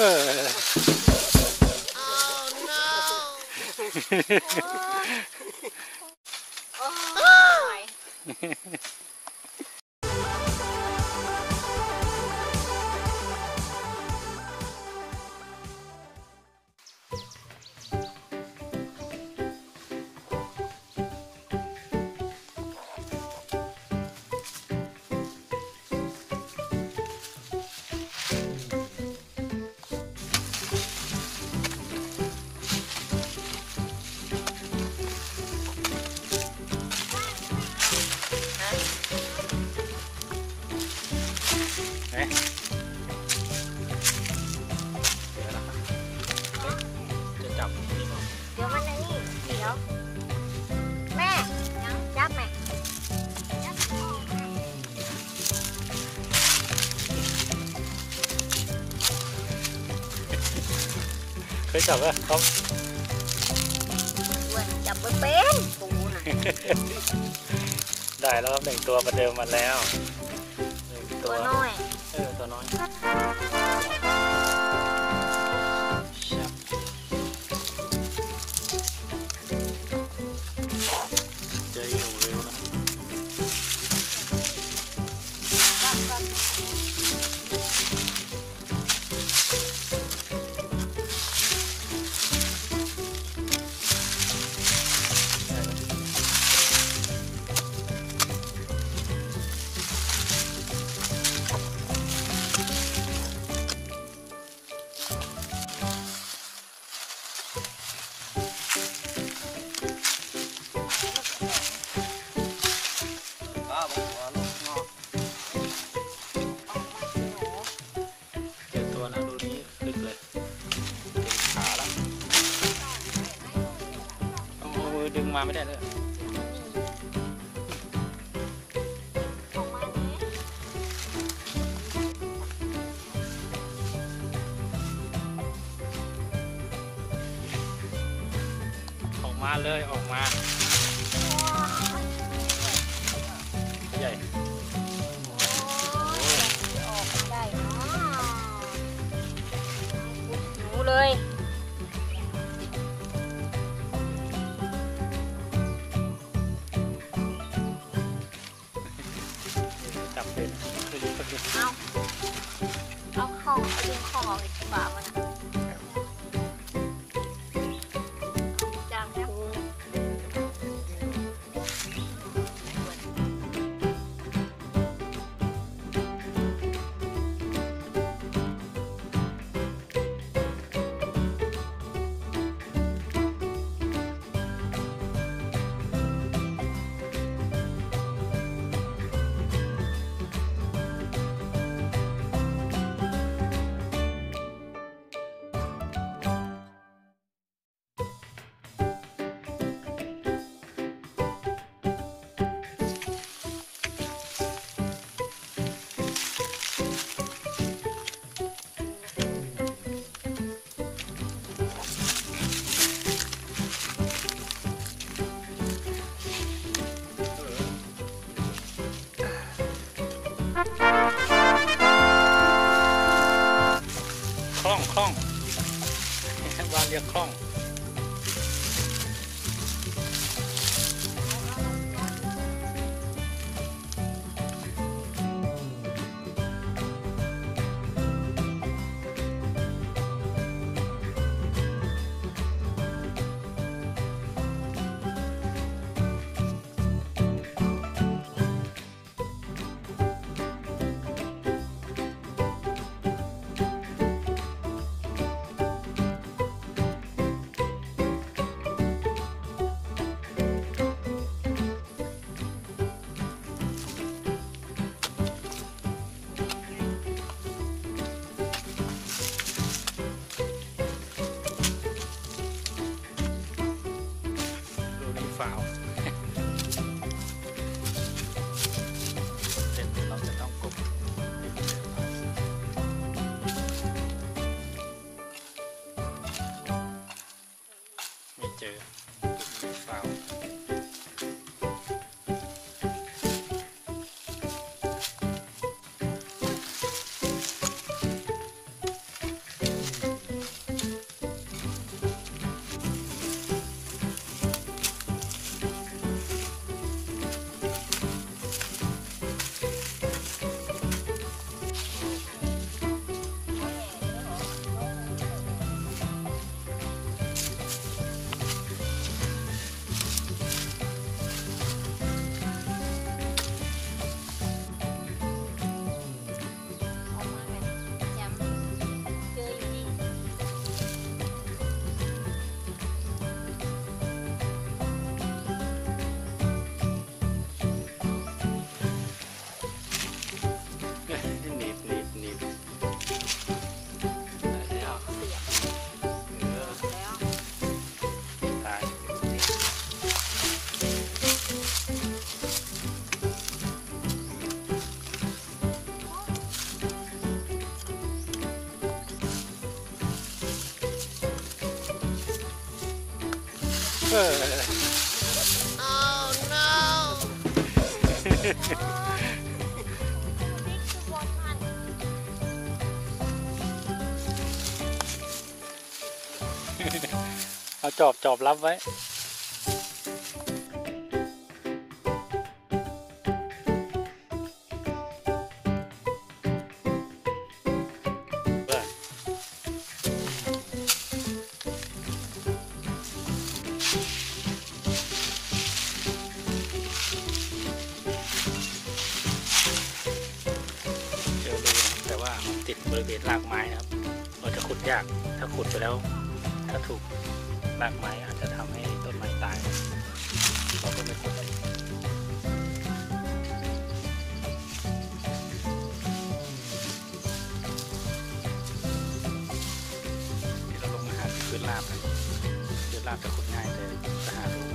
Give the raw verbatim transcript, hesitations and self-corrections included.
เคยจับไหมครับจับไม่เป็นปูน่ะได้แล้วครับหนึ่งตัวประเดิมมาแล้วตัวน้อยเออตัวน้อยเจออยู่เร็วนะดึงมาไม่ได้เลยออกมาเลยออกมาใหญ่ออกมาได้เนาะหนูเลยเอาเอาข้อเอาดึงข้อออกจากปากมันนะจางพุงคล่องคล่องบ้านเรียกคล่องเออ oh no นี่คือบอลมันเอาจอบจอบรับไว้เจอรูนะครับแต่ว่ามันติดบริเวณรากไม้นะครับเราจะขุดยากถ้าขุดไปแล้วถ้าถูกรากไม้อาจจะทำให้ต้นไม้ตายเราก็ไม่ขุดที่เราลงมาหาพื้นราบนะพื้นราบจะขุดง่ายแต่จะหาดู